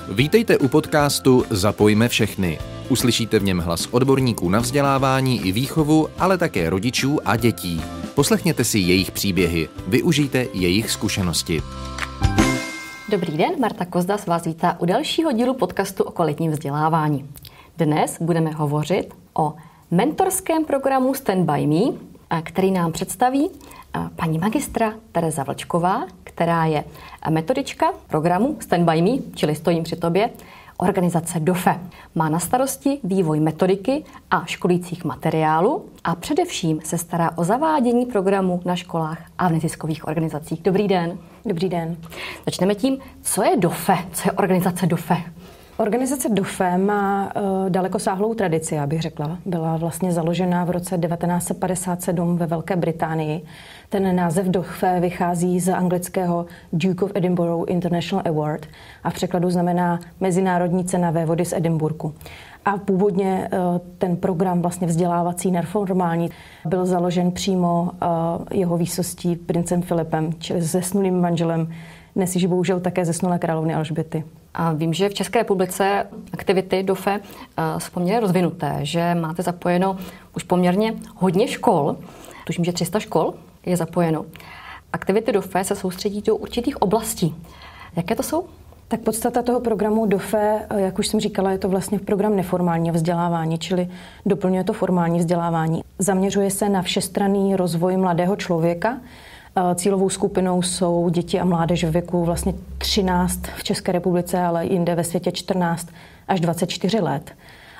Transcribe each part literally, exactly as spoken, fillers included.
Vítejte u podcastu Zapojme všechny. Uslyšíte v něm hlas odborníků na vzdělávání i výchovu, ale také rodičů a dětí. Poslechněte si jejich příběhy, využijte jejich zkušenosti. Dobrý den, Marta Kozdas vás vítá u dalšího dílu podcastu o kvalitním vzdělávání. Dnes budeme hovořit o mentorském programu Stand by Me, který nám představí paní magistra Tereza Vlčková, která je metodička programu Stand by Me, čili Stojím při tobě, organizace D O F E. Má na starosti vývoj metodiky a školících materiálů a především se stará o zavádění programu na školách a v neziskových organizacích. Dobrý den. Dobrý den. Začneme tím, co je D O F E, co je organizace D O F E. Organizace D O F E má uh, dalekosáhlou tradici, já bych řekla. Byla vlastně založena v roce devatenáct set padesát sedm ve Velké Británii. Ten název D O F E vychází z anglického Duke of Edinburgh International Award a v překladu znamená Mezinárodní cena vévody z Edinburghu. A původně uh, ten program vlastně vzdělávací neformální byl založen přímo uh, jeho výsostí princem Filipem, čili zesnulým manželem, dnes již bohužel také zesnulé královny Alžběty. A vím, že v České republice aktivity D O F E jsou poměrně rozvinuté, že máte zapojeno už poměrně hodně škol, tuším, že tři sta škol je zapojeno. Aktivity D O F E se soustředí do určitých oblastí. Jaké to jsou? Tak podstata toho programu D O F E, jak už jsem říkala, je to vlastně program neformálního vzdělávání, čili doplňuje to formální vzdělávání. Zaměřuje se na všestranný rozvoj mladého člověka. Cílovou skupinou jsou děti a mládež ve věku vlastně třináct v České republice, ale jinde ve světě čtrnáct až dvacet čtyři let.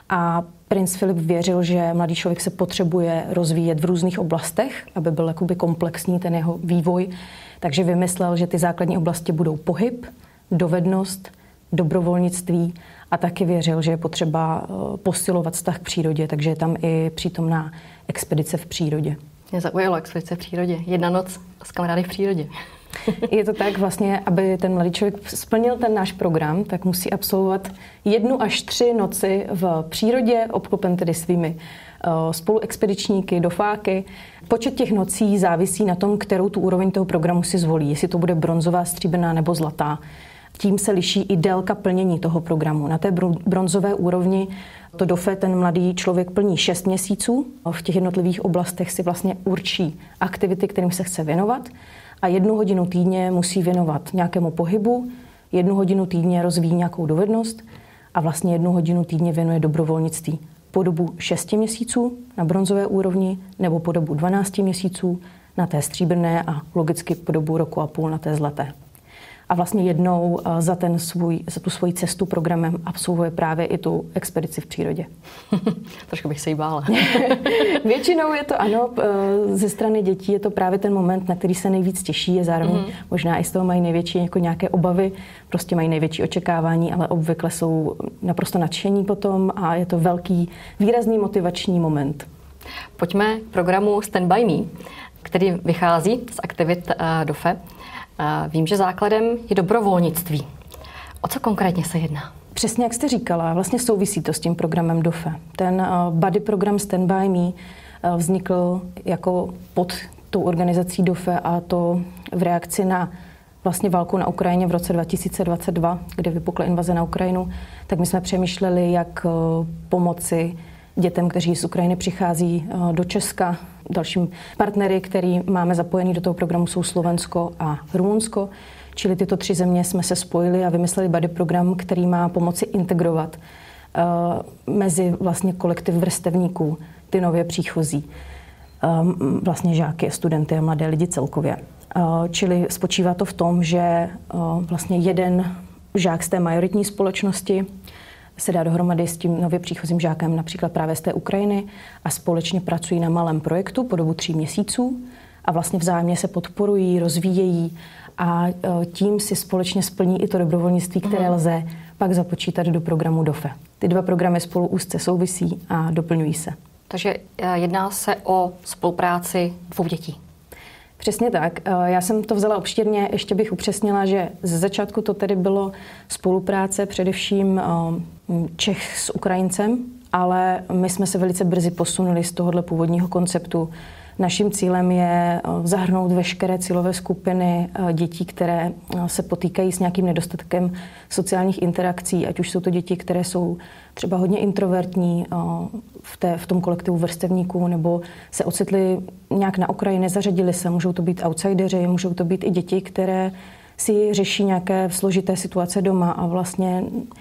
A princ Filip věřil, že mladý člověk se potřebuje rozvíjet v různých oblastech, aby byl jakoby komplexní ten jeho vývoj. Takže vymyslel, že ty základní oblasti budou pohyb, dovednost, dobrovolnictví a taky věřil, že je potřeba posilovat vztah k přírodě, takže je tam i přítomná expedice v přírodě. Mě zaujalo expedice v přírodě. Jedna noc s kamarády v přírodě. Je to tak vlastně, aby ten mladý člověk splnil ten náš program, tak musí absolvovat jednu až tři noci v přírodě, obklopen tedy svými uh, spoluexpedičníky, dofáky. Počet těch nocí závisí na tom, kterou tu úroveň toho programu si zvolí, jestli to bude bronzová, stříbrná nebo zlatá. Tím se liší i délka plnění toho programu. Na té bronzové úrovni to D O F E ten mladý člověk plní šest měsíců. V těch jednotlivých oblastech si vlastně určí aktivity, kterým se chce věnovat. A jednu hodinu týdně musí věnovat nějakému pohybu, jednu hodinu týdně rozvíjí nějakou dovednost a vlastně jednu hodinu týdně věnuje dobrovolnictví. Po dobu šesti měsíců na bronzové úrovni nebo po dobu dvanácti měsíců na té stříbrné a logicky po dobu roku a půl na té zlaté. A vlastně jednou za, ten svůj, za tu svoji cestu programem absolvuje právě i tu expedici v přírodě. Trošku bych se jí bála. Většinou je to ano, ze strany dětí je to právě ten moment, na který se nejvíc těší a zároveň mm-hmm. možná i z toho mají největší jako nějaké obavy, prostě mají největší očekávání, ale obvykle jsou naprosto nadšení potom a je to velký, výrazný motivační moment. Pojďme k programu Stand by Me, který vychází z aktivit D O F E. Vím, že základem je dobrovolnictví. O co konkrétně se jedná? Přesně jak jste říkala, vlastně souvisí to s tím programem D O F E. Ten buddy program Stand by Me vznikl jako pod tou organizací D O F E a to v reakci na vlastně válku na Ukrajině v roce dva tisíce dvacet dva, kde vypukla invaze na Ukrajinu, tak my jsme přemýšleli, jak pomoci dětem, kteří z Ukrajiny přichází do Česka. Dalším partnery, který máme zapojený do toho programu, jsou Slovensko a Rumunsko. Čili tyto tři země jsme se spojili a vymysleli buddy program, který má pomoci integrovat uh, mezi vlastně kolektiv vrstevníků, ty nově příchozí, um, vlastně žáky, studenty a mladé lidi celkově. Uh, čili spočívá to v tom, že uh, vlastně jeden žák z té majoritní společnosti se dá dohromady s tím nově příchozím žákem například právě z té Ukrajiny a společně pracují na malém projektu po dobu tří měsíců a vlastně vzájemně se podporují, rozvíjejí a tím si společně splní i to dobrovolnictví, které lze pak započítat do programu D O F E. Ty dva programy spolu úzce souvisí a doplňují se. Takže jedná se o spolupráci dvou dětí. Přesně tak. Já jsem to vzala obšírně, ještě bych upřesnila, že ze začátku to tedy bylo spolupráce především Čech s Ukrajincem, ale my jsme se velice brzy posunuli z tohohle původního konceptu Naším cílem je zahrnout veškeré cílové skupiny dětí, které se potýkají s nějakým nedostatkem sociálních interakcí, ať už jsou to děti, které jsou třeba hodně introvertní v, té, v tom kolektivu vrstevníků, nebo se ocitly nějak na okraji, nezařadili se. Můžou to být outsideri, můžou to být i děti, které si řeší nějaké složité situace doma a vlastně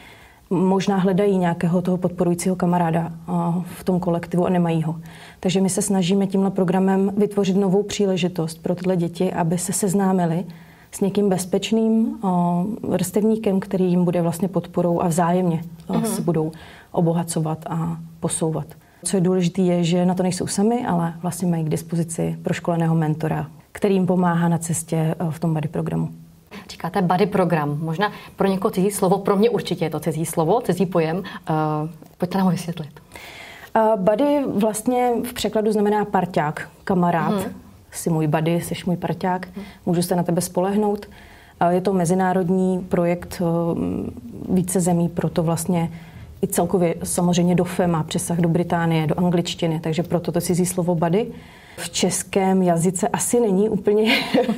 možná hledají nějakého toho podporujícího kamaráda v tom kolektivu a nemají ho. Takže my se snažíme tímhle programem vytvořit novou příležitost pro tyhle děti, aby se seznámili s někým bezpečným vrstevníkem, který jim bude vlastně podporou a vzájemně mm-hmm. se budou obohacovat a posouvat. Co je důležité, je, že na to nejsou sami, ale vlastně mají k dispozici proškoleného mentora, který jim pomáhá na cestě v tom buddy programu. Říkáte buddy program. Možná pro někoho cizí slovo, pro mě určitě je to cizí slovo, cizí pojem. Uh, pojďte nám ho vysvětlit. Uh, buddy vlastně v překladu znamená parťák, kamarád. Hmm. Jsi můj buddy, jsi můj parťák, hmm. můžu se na tebe spolehnout. Uh, je to mezinárodní projekt uh, více zemí, proto vlastně i celkově samozřejmě do F E má přesah do Británie, do angličtiny, takže proto to cizí slovo buddy. V českém jazyce asi není úplně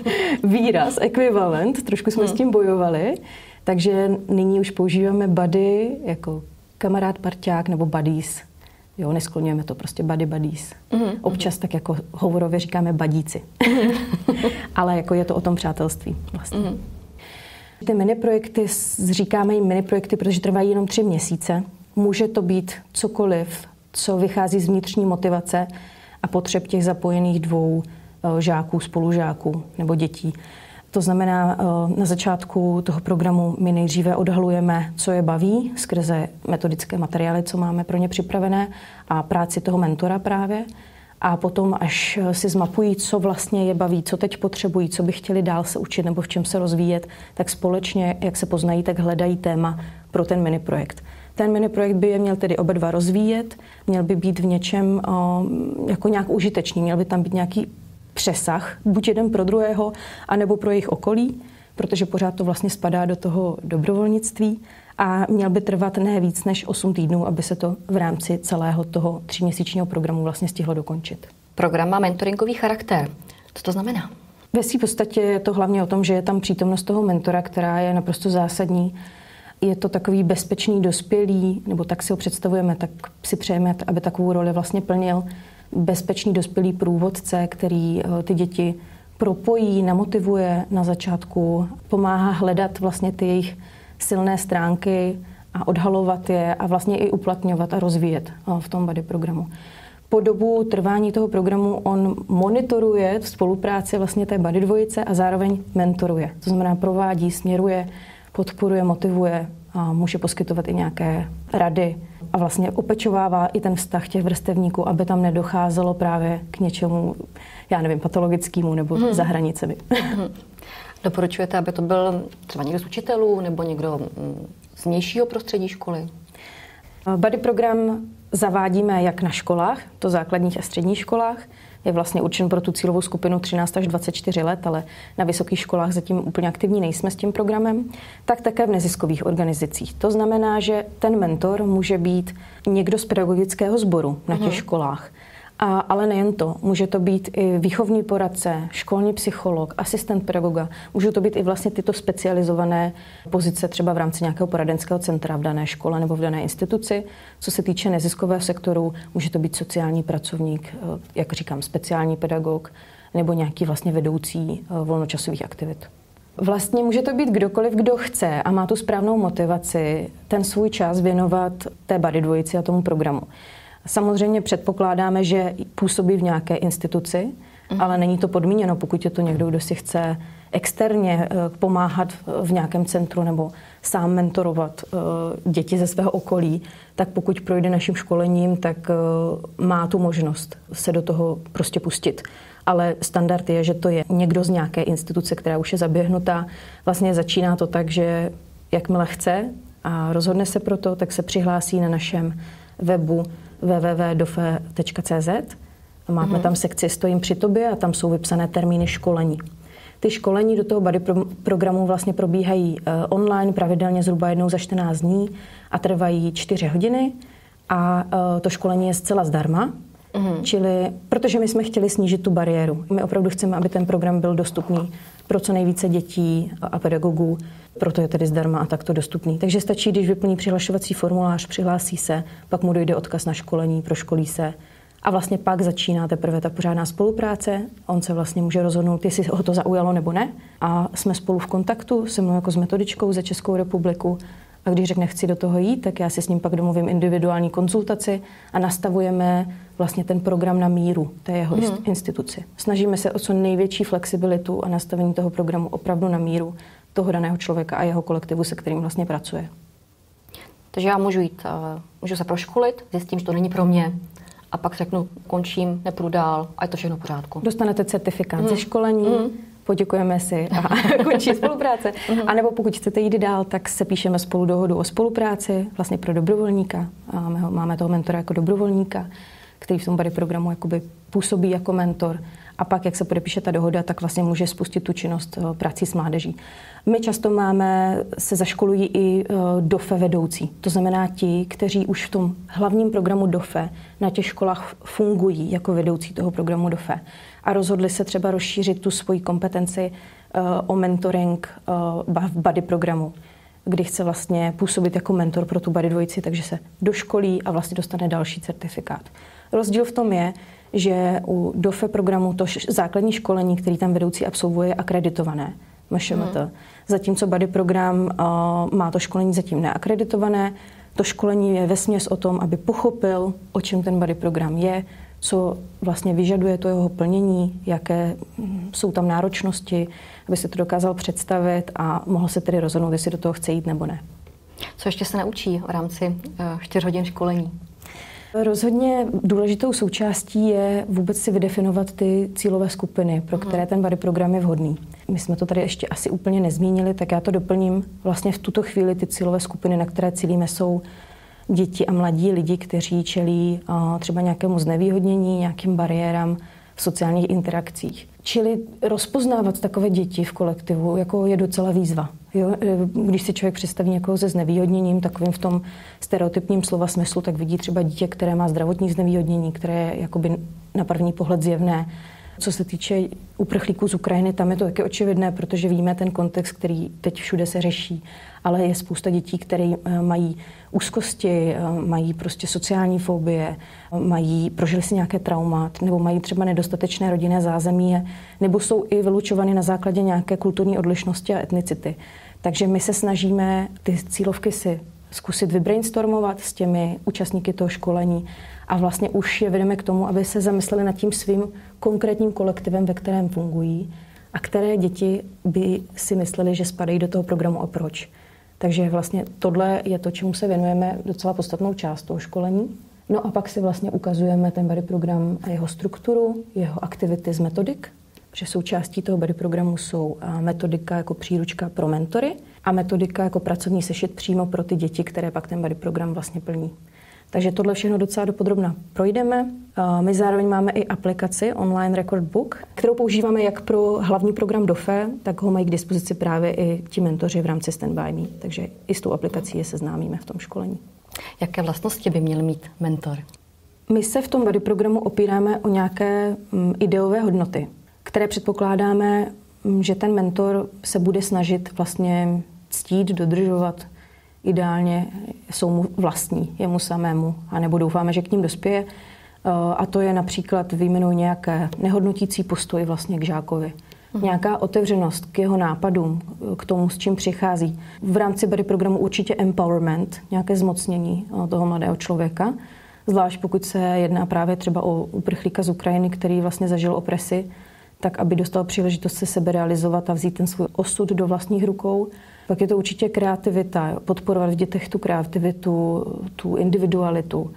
výraz, ekvivalent, trošku jsme hmm. s tím bojovali, takže nyní už používáme buddy jako kamarád, parťák nebo buddies. Jo, neskloňujeme to, prostě buddy buddies. Hmm. Občas tak jako hovorově říkáme badíci. Ale jako je to o tom přátelství vlastně. Hmm. Ty miniprojekty, říkáme jim miniprojekty, protože trvají jenom tři měsíce. Může to být cokoliv, co vychází z vnitřní motivace a potřeb těch zapojených dvou žáků, spolužáků nebo dětí. To znamená, na začátku toho programu my nejdříve odhalujeme, co je baví, skrze metodické materiály, co máme pro ně připravené a práci toho mentora právě. A potom, až si zmapují, co vlastně je baví, co teď potřebují, co by chtěli dál se učit nebo v čem se rozvíjet, tak společně, jak se poznají, tak hledají téma pro ten miniprojekt. Ten miniprojekt by je měl tedy oba dva rozvíjet, měl by být v něčem uh, jako nějak užitečný, měl by tam být nějaký přesah, buď jeden pro druhého, anebo pro jejich okolí, protože pořád to vlastně spadá do toho dobrovolnictví a měl by trvat ne víc než osm týdnů, aby se to v rámci celého toho tříměsíčního programu vlastně stihlo dokončit. Program má mentoringový charakter. Co to znamená? Ve své podstatě je to hlavně o tom, že je tam přítomnost toho mentora, která je naprosto zásadní. Je to takový bezpečný dospělý, nebo tak si ho představujeme, tak si přejeme, aby takovou roli vlastně plnil bezpečný dospělý průvodce, který ty děti propojí, namotivuje na začátku, pomáhá hledat vlastně ty jejich silné stránky a odhalovat je a vlastně i uplatňovat a rozvíjet v tom buddy programu. Po dobu trvání toho programu on monitoruje spolupráci vlastně té buddy dvojice a zároveň mentoruje. To znamená provádí, směruje, podporuje, motivuje a může poskytovat i nějaké rady a vlastně opečovává i ten vztah těch vrstevníků, aby tam nedocházelo právě k něčemu, já nevím, patologickému nebo hmm. za hranicemi. Hmm. Doporučujete, aby to byl třeba někdo z učitelů nebo někdo z vnějšího prostředí školy? Buddy program zavádíme jak na školách, to základních a středních školách. Je vlastně určen pro tu cílovou skupinu třináct až dvacet čtyři let, ale na vysokých školách zatím úplně aktivní nejsme s tím programem, tak také v neziskových organizacích. To znamená, že ten mentor může být někdo z pedagogického sboru na těch hmm. školách. A, ale nejen to, může to být i výchovný poradce, školní psycholog, asistent pedagoga. Můžou to být i vlastně tyto specializované pozice třeba v rámci nějakého poradenského centra v dané škole nebo v dané instituci. Co se týče neziskového sektoru, může to být sociální pracovník, jak říkám, speciální pedagog nebo nějaký vlastně vedoucí volnočasových aktivit. Vlastně může to být kdokoliv, kdo chce a má tu správnou motivaci ten svůj čas věnovat té buddy dvojici a tomu programu. Samozřejmě předpokládáme, že působí v nějaké instituci, mm. ale není to podmíněno, pokud je to někdo, kdo si chce externě pomáhat v nějakém centru nebo sám mentorovat děti ze svého okolí, tak pokud projde naším školením, tak má tu možnost se do toho prostě pustit. Ale standard je, že to je někdo z nějaké instituce, která už je zaběhnutá. Vlastně začíná to tak, že jakmile chce a rozhodne se pro to, tak se přihlásí na našem webu w w w tečka dofe tečka c z. Máme mm. tam sekci Stojím při tobě a tam jsou vypsané termíny školení. Ty školení do toho buddy pro- programu vlastně probíhají uh, online pravidelně zhruba jednou za čtrnáct dní a trvají čtyři hodiny a uh, to školení je zcela zdarma. Mm-hmm. Čili, protože my jsme chtěli snížit tu bariéru. My opravdu chceme, aby ten program byl dostupný pro co nejvíce dětí a pedagogů, proto je tedy zdarma a takto dostupný. Takže stačí, když vyplní přihlašovací formulář, přihlásí se, pak mu dojde odkaz na školení, proškolí se a vlastně pak začíná teprve ta pořádná spolupráce. On se vlastně může rozhodnout, jestli ho to zaujalo nebo ne. A jsme spolu v kontaktu se mnou jako s metodičkou za Českou republiku. A když řekne, chci do toho jít, tak já si s ním pak domluvím individuální konzultaci a nastavujeme vlastně ten program na míru té jeho hmm. instituci. Snažíme se o co největší flexibilitu a nastavení toho programu opravdu na míru toho daného člověka a jeho kolektivu, se kterým vlastně pracuje. Takže já můžu jít, můžu se proškolit, zjistím, že to není pro mě a pak řeknu, končím, nepůjdu dál a je to všechno v pořádku. Dostanete certifikát hmm. ze školení, hmm. poděkujeme si a končí spolupráce. A nebo pokud chcete jít dál, tak se píšeme spolu dohodu o spolupráci vlastně pro dobrovolníka. A máme, ho, máme toho mentora jako dobrovolníka, který v tom body programu jakoby působí jako mentor. A pak, jak se podepíše ta dohoda, tak vlastně může spustit tu činnost prací s mládeží. My často máme, se zaškolují i D O F E vedoucí. To znamená ti, kteří už v tom hlavním programu D O F E na těch školách fungují jako vedoucí toho programu D O F E. A rozhodli se třeba rozšířit tu svoji kompetenci uh, o mentoring uh, v body programu, kdy chce vlastně působit jako mentor pro tu body dvojici, takže se doškolí a vlastně dostane další certifikát. Rozdíl v tom je, že u D O F E programu to základní školení, který tam vedoucí absolvuje, je akreditované, M Š M T. Hmm. Zatímco body program uh, má to školení zatím neakreditované. To školení je vesměs o tom, aby pochopil, o čem ten body program je, co vlastně vyžaduje to jeho plnění, jaké jsou tam náročnosti, aby se to dokázal představit a mohl se tedy rozhodnout, jestli do toho chce jít nebo ne. Co ještě se naučí v rámci čtyř hodin školení? Rozhodně důležitou součástí je vůbec si vydefinovat ty cílové skupiny, pro které ten body program je vhodný. My jsme to tady ještě asi úplně nezmínili, tak já to doplním. Vlastně v tuto chvíli ty cílové skupiny, na které cílíme, jsou děti a mladí lidi, kteří čelí uh, třeba nějakému znevýhodnění, nějakým bariérám v sociálních interakcích. Čili rozpoznávat takové děti v kolektivu jako je docela výzva. Jo? Když si člověk představí někoho se znevýhodněním, takovým v tom stereotypním slova smyslu, tak vidí třeba dítě, které má zdravotní znevýhodnění, které je jakoby na první pohled zjevné. Co se týče uprchlíků z Ukrajiny, tam je to taky očividné, protože víme ten kontext, který teď všude se řeší, ale je spousta dětí, které mají úzkosti, mají prostě sociální fobie, mají, prožili si nějaké trauma, nebo mají třeba nedostatečné rodinné zázemí, nebo jsou i vylučovány na základě nějaké kulturní odlišnosti a etnicity. Takže my se snažíme ty cílovky si zkusit vybrainstormovat s těmi účastníky toho školení a vlastně už je vedeme k tomu, aby se zamysleli nad tím svým konkrétním kolektivem, ve kterém fungují a které děti by si mysleli, že spadají do toho programu a proč. Takže vlastně tohle je to, čemu se věnujeme docela podstatnou část toho školení. No a pak si vlastně ukazujeme ten body program a jeho strukturu, jeho aktivity z metodik, protože součástí toho body programu jsou metodika jako příručka pro mentory a metodika jako pracovní sešit přímo pro ty děti, které pak ten body program vlastně plní. Takže tohle všechno docela dopodrobna projdeme. My zároveň máme i aplikaci Online Record Book, kterou používáme jak pro hlavní program D O F E, tak ho mají k dispozici právě i ti mentoři v rámci Stand By Me. Takže i s tou aplikací je seznámíme v tom školení. Jaké vlastnosti by měl mít mentor? My se v tom body programu opíráme o nějaké ideové hodnoty, které předpokládáme, že ten mentor se bude snažit vlastně ctít, dodržovat. Ideálně jsou mu vlastní, jemu samému, anebo doufáme, že k ním dospěje. A to je například vyjmenuji nějaké nehodnotící postoj vlastně k žákovi. Hmm. Nějaká otevřenost k jeho nápadům, k tomu, s čím přichází. V rámci body programu určitě empowerment, nějaké zmocnění toho mladého člověka. Zvlášť pokud se jedná právě třeba o uprchlíka z Ukrajiny, který vlastně zažil opresi, tak aby dostal příležitost se sebe realizovat a vzít ten svůj osud do vlastních rukou. Pak je to určitě kreativita, podporovat v dětech tu kreativitu, tu individualitu.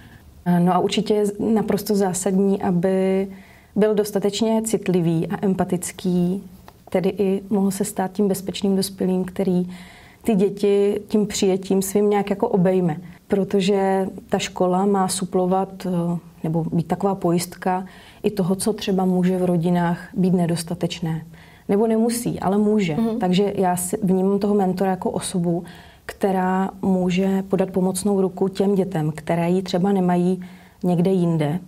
No a určitě je naprosto zásadní, aby byl dostatečně citlivý a empatický, tedy i mohl se stát tím bezpečným dospělým, který ty děti tím přijetím svým nějak jako obejme. Protože ta škola má suplovat nebo být taková pojistka i toho, co třeba může v rodinách být nedostatečné. Nebo nemusí, ale může. Mm-hmm. Takže já si vnímám toho mentora jako osobu, která může podat pomocnou ruku těm dětem, které ji třeba nemají někde jinde.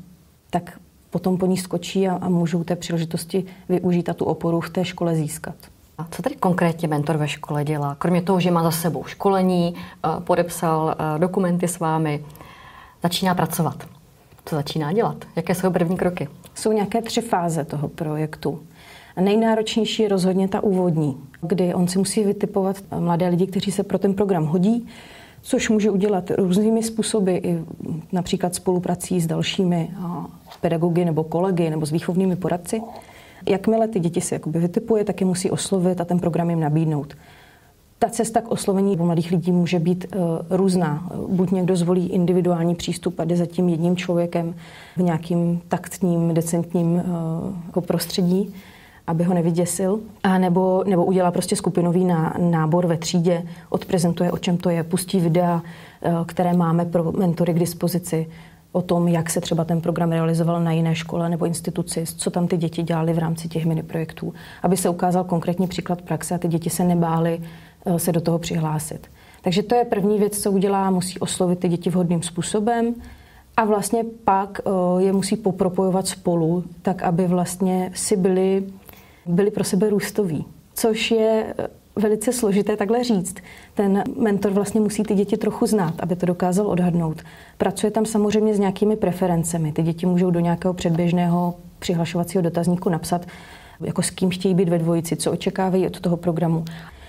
tak potom po ní skočí a, a můžou té příležitosti využít a tu oporu v té škole získat. A co tedy konkrétně mentor ve škole dělá? Kromě toho, že má za sebou školení, podepsal dokumenty s vámi, začíná pracovat. Co začíná dělat? Jaké jsou první kroky? Jsou nějaké tři fáze toho projektu. Nejnáročnější je rozhodně ta úvodní, kdy on si musí vytipovat mladé lidi, kteří se pro ten program hodí, což může udělat různými způsoby, i například spoluprací s dalšími pedagogy nebo kolegy nebo s výchovnými poradci. Jakmile ty děti si jakoby vytipuje, tak je musí oslovit a ten program jim nabídnout. Ta cesta k oslovení u mladých lidí může být uh, různá. Buď někdo zvolí individuální přístup a jde za tím jedním člověkem v nějakým taktním, decentním uh, jako prostředí, aby ho nevyděsil, a nebo, nebo udělá prostě skupinový ná, nábor ve třídě, odprezentuje, o čem to je, pustí videa, uh, které máme pro mentory k dispozici, o tom, jak se třeba ten program realizoval na jiné škole nebo instituci, co tam ty děti dělali v rámci těch miniprojektů, aby se ukázal konkrétní příklad praxe a ty děti se nebály se do toho přihlásit. Takže to je první věc, co udělá, musí oslovit ty děti vhodným způsobem a vlastně pak je musí popropojovat spolu, tak aby vlastně si byli, byli pro sebe růstoví, což je velice složité takhle říct. Ten mentor vlastně musí ty děti trochu znát, aby to dokázal odhadnout. Pracuje tam samozřejmě s nějakými preferencemi. Ty děti můžou do nějakého předběžného přihlašovacího dotazníku napsat, jako s kým chtějí být ve dvojici, co očekávají od toho programu.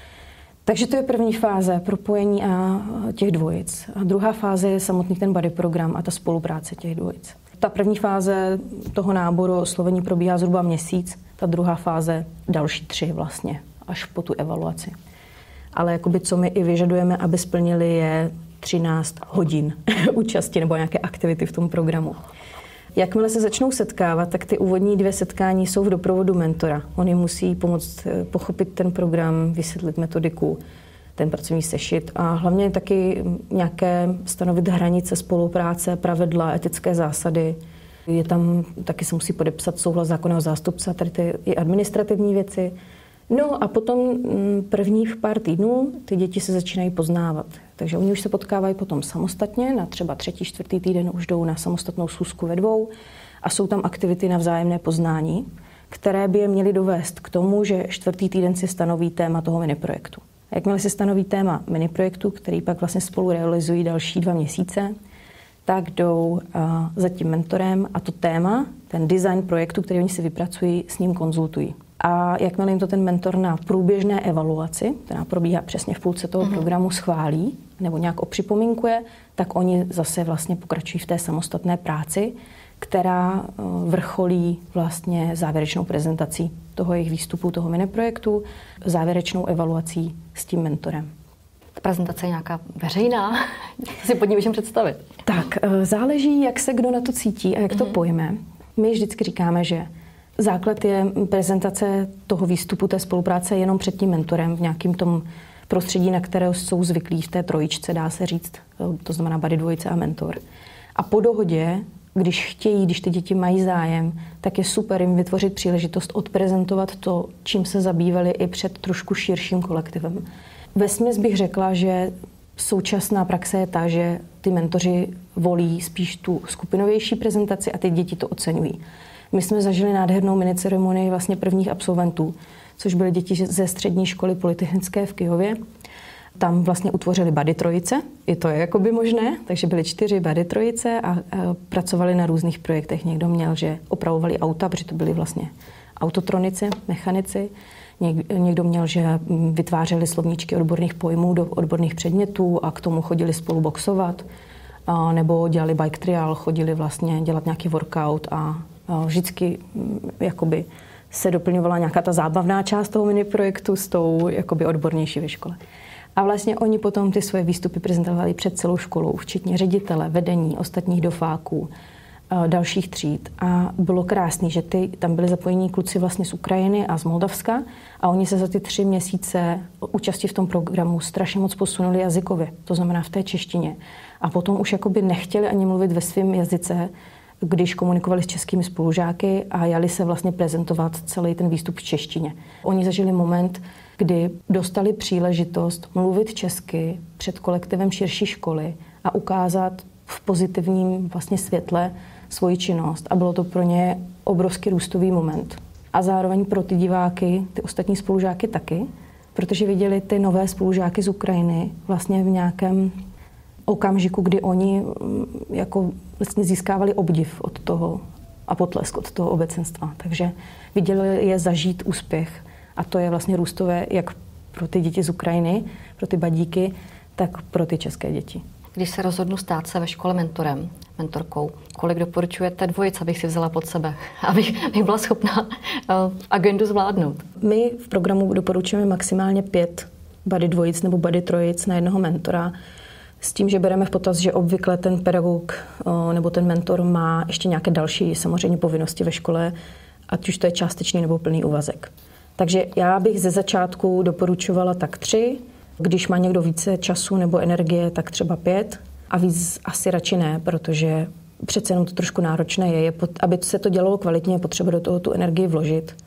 Takže to je první fáze, propojení a těch dvojic. A druhá fáze je samotný ten buddy program a ta spolupráce těch dvojic. Ta první fáze toho náboru oslovení probíhá zhruba měsíc, ta druhá fáze další tři vlastně, až po tu evaluaci. Ale jakoby, co my i vyžadujeme, aby splnili, je třináct hodin účasti nebo nějaké aktivity v tom programu. Jakmile se začnou setkávat, tak ty úvodní dvě setkání jsou v doprovodu mentora. On jim musí pomoct pochopit ten program, vysvětlit metodiku, ten pracovní sešit a hlavně taky nějaké stanovit hranice spolupráce, pravidla, etické zásady. Je tam, taky se musí podepsat souhlas zákonného zástupce, tady ty i administrativní věci. No a potom prvních pár týdnů ty děti se začínají poznávat. Takže oni už se potkávají potom samostatně, na třeba třetí, čtvrtý týden už jdou na samostatnou schůzku ve dvou a jsou tam aktivity na vzájemné poznání, které by je měly dovést k tomu, že čtvrtý týden si stanoví téma toho miniprojektu. A jakmile si stanoví téma miniprojektu, který pak vlastně spolu realizují další dva měsíce, tak jdou za tím mentorem a to téma, ten design projektu, který oni si vypracují, s ním konzultují. A jakmile jim to ten mentor na průběžné evaluaci, která probíhá přesně v půlce toho mm-hmm. programu, schválí nebo nějak opřipomínkuje, tak oni zase vlastně pokračují v té samostatné práci, která vrcholí vlastně závěrečnou prezentací toho jejich výstupu, toho miniprojektu, závěrečnou evaluací s tím mentorem. Ta prezentace je nějaká veřejná? Co si pod ní můžeme představit? Tak, záleží, jak se kdo na to cítí a jak mm-hmm. to pojme. My vždycky říkáme, že základ je prezentace toho výstupu, té spolupráce jenom před tím mentorem v nějakým tom prostředí, na které jsou zvyklí v té trojičce, dá se říct, to znamená buddy, dvojice a mentor. A po dohodě, když chtějí, když ty děti mají zájem, tak je super jim vytvořit příležitost odprezentovat to, čím se zabývali i před trošku širším kolektivem. Vesměs bych řekla, že současná praxe je ta, že ty mentoři volí spíš tu skupinovější prezentaci a ty děti to oceňují. My jsme zažili nádhernou miniceremonii vlastně prvních absolventů, což byly děti ze střední školy polytechnické v Kyjově. Tam vlastně utvořili buddy trojice, i to je jakoby možné, takže byly čtyři buddy trojice a, a pracovali na různých projektech. Někdo měl, že opravovali auta, protože to byli vlastně autotronici, mechanici. Někdo měl, že vytvářeli slovníčky odborných pojmů do odborných předmětů a k tomu chodili spolu boxovat. A nebo dělali bike trial, chodili vlastně dělat nějaký workout a vždycky jakoby se doplňovala nějaká ta zábavná část toho miniprojektu s tou jakoby odbornější ve škole. A vlastně oni potom ty svoje výstupy prezentovali před celou školou, včetně ředitele, vedení, ostatních dofáků, dalších tříd. A bylo krásný, že ty, tam byli zapojení kluci vlastně z Ukrajiny a z Moldavska a oni se za ty tři měsíce účasti v tom programu strašně moc posunuli jazykově, to znamená v té češtině. A potom už jakoby nechtěli ani mluvit ve svém jazyce, když komunikovali s českými spolužáky a jali se vlastně prezentovat celý ten výstup v češtině. Oni zažili moment, kdy dostali příležitost mluvit česky před kolektivem širší školy a ukázat v pozitivním vlastně světle svoji činnost a bylo to pro ně obrovský růstový moment. A zároveň pro ty diváky, ty ostatní spolužáky taky, protože viděli ty nové spolužáky z Ukrajiny vlastně v nějakém okamžiku, kdy oni jako vlastně získávali obdiv od toho a potlesk od toho obecenstva. Takže viděli je zažít úspěch a to je vlastně růstové jak pro ty děti z Ukrajiny, pro ty badíky, tak pro ty české děti. Když se rozhodnu stát se ve škole mentorem, mentorkou, kolik doporučujete dvojic, abych si vzala pod sebe, abych, abych byla schopná uh, agendu zvládnout? My v programu doporučujeme maximálně pět buddy dvojic nebo buddy trojic na jednoho mentora, s tím, že bereme v potaz, že obvykle ten pedagog uh, nebo ten mentor má ještě nějaké další samozřejmě povinnosti ve škole, ať už to je částečný nebo plný úvazek. Takže já bych ze začátku doporučovala tak tři, když má někdo více času nebo energie, tak třeba pět a víc asi radši ne, protože přece jenom to trošku náročné je, aby se to dělalo kvalitně, je potřeba do toho tu energii vložit.